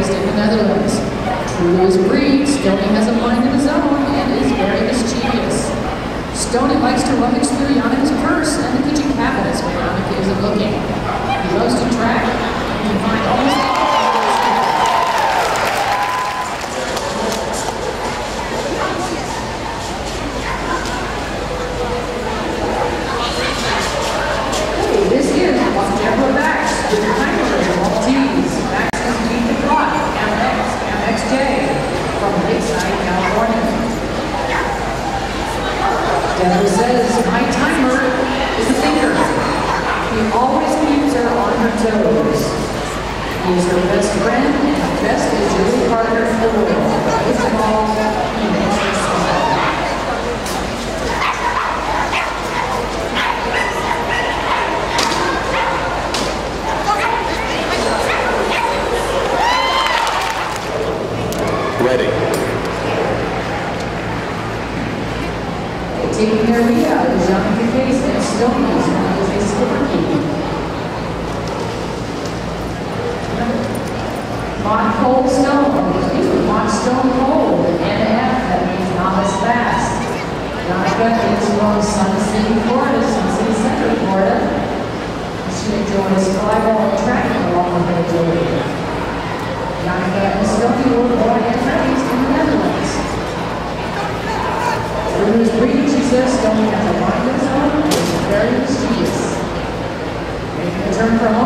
raised in the Netherlands. True to his breed, Stoney has a mind of his own and is very mischievous. Stoney likes to rummage through Yannick's purse and the kitchen cabinets when Yannick isn't looking. He loves to track and can find almost Deborah says, my timer is a thinker. He always keeps her on her toes. He is her best friend and best agility partner in the world. It's all he makes her smile. Ready. Taking their lead out is Yannick Case and Stoney's one is a skipper key. Mont Cold Stone, Mont Stone Cold, NF, that means not as fast. Yannick is from Sun City, Florida, Sun City Center, Florida. She enjoys flyball and tracking along with her agility. Yannick and Stoney were born and raised in the Netherlands. Through his breeding, she says, Stoney has a mind of his own and is very mischievous. Making a turn for home.